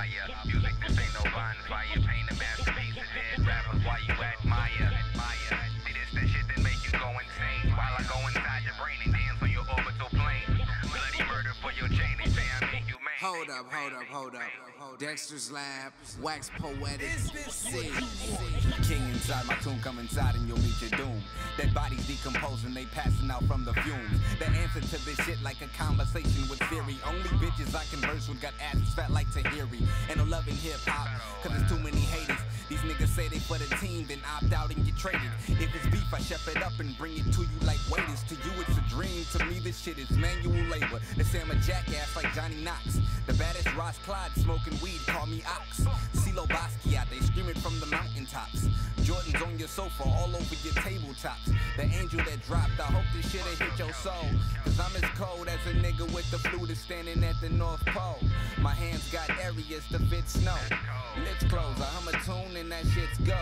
fire. Music, this ain't no bonfire. Paint a masterpiece of dead rappers while you admire. See, this that shit that make you go insane. While I go inside your brain and dance on your orbital plane. Bloody murder for your chain, they say I make you man. Hold up. Dexter's Lab, Wax Poetic, C. King inside my tomb, come inside and you'll meet your doom. Dead bodies decomposing, they passing out from the fumes. The answer to this shit like a conversation with Siri. Only bitches I converse with got asses fat like Tahiri. And no love in hip hop, cause there's too many haters. These niggas say they for the team, then opt out and get traded. If it's beef, I chef it up and bring it to you like waiters. To you it's a dream, to me this shit is manual labor. They say I'm a jackass like Johnny Knox. The baddest Ross Clyde smoking weed, call me Ox. CeeLo Basquiat, they screaming from the mountaintops. Jordan's on your sofa, all over your tabletops. The angel that dropped, I hope this shit'll hit your soul. Cause I'm as cold as a nigga with the flu that's standing at the North Pole. My hands got areas to fit snow. Lips closed, I hum a tune and that shit's go.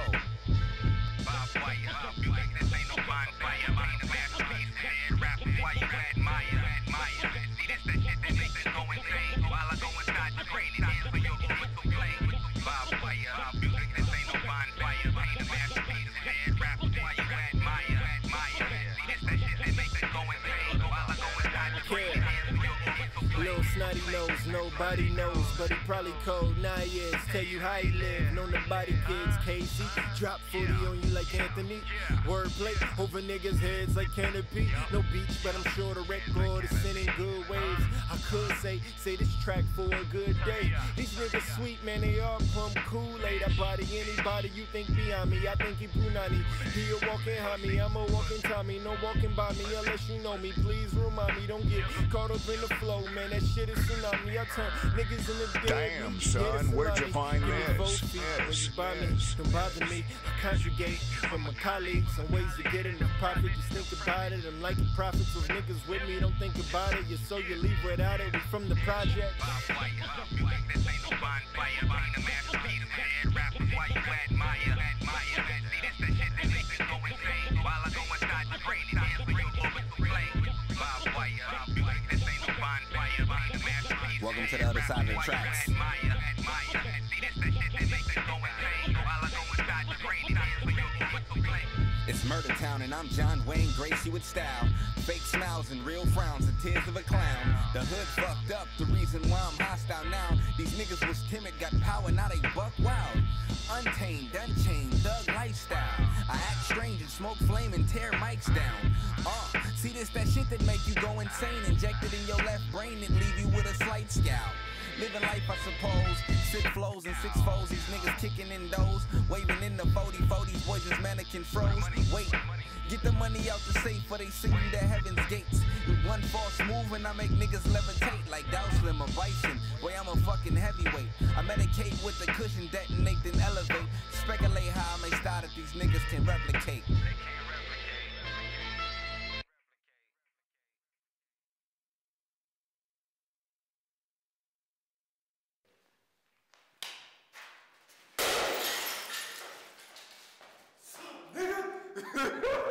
Bonfire, music, this ain't no bonfire. Paint a masterpiece of dead rappers while you admire. See, this that shit that makes you go insane. While I go inside your brain and dance for your orbital plane. Bonfire, music, this ain't no bonfire. Paint a masterpiece of dead rappers while you admire. See, this that shit that makes you go insane. While I go inside your brain and dance for your orbital plane. Lil Snotty knows, nobody knows, but he probably cold 9 years. Tell you how he live, known the body kids. Casey, drop 40 on you like Anthony. Wordplay over niggas' heads like Canopy. No beach, but I'm sure the record is sending good waves. I could say this track for a good day. These niggas sweet, man, they all plum Kool-Aid. I body anybody you think beyond me. I think he Punani. He a walking homie, I'm a walking Tommy. No walking by me unless you know me. Please remind me, don't get caught up in the flow, man. That shit is tsunami. I turn niggas in the dead. Damn, son, where'd you find this? Don't bother me. I conjugate from my colleagues on ways to get in the profit. Just think about it. I'm like a prophet. Those niggas with me don't think about it. You so you leave without it. We from the project. Bonfire, music, this ain't no bonfire. Paint a masterpiece of dead rappers while you admire. See, this that shit that makes you go insane. While I go inside your brain and dance for your orbital plane. Bonfire, music, this ain't no bonfire. Paint a masterpiece. Welcome to the other side of the tracks. See, this that shit that makes you go insane. While I go inside your brain and dance for your orbital plane. It's Murder Town and I'm John Wayne Gracie with style. Fake smiles and real frowns and tears of a clown. The hood fucked up, the reason why I'm hostile now. These niggas was timid, got power, now they buck wild. Untamed, unchained, thug lifestyle. I act strange and smoke flame and tear mics down. See this that shit that make you go insane. Injected in your left brain and leave you with a slight scowl. Living life, I suppose. Sick flows and six foes. These niggas kicking in doors. Waving in the 40s, boys is mannequin froze. Wait, get the money out the safe or they send you to heaven's gates. With one false move and I make niggas levitate like Dow Slim or Bison. Boy, I'm a fucking heavyweight. I medicate with the cushion, detonate, then elevate. Speculate how I may start if these niggas can replicate. Nigga!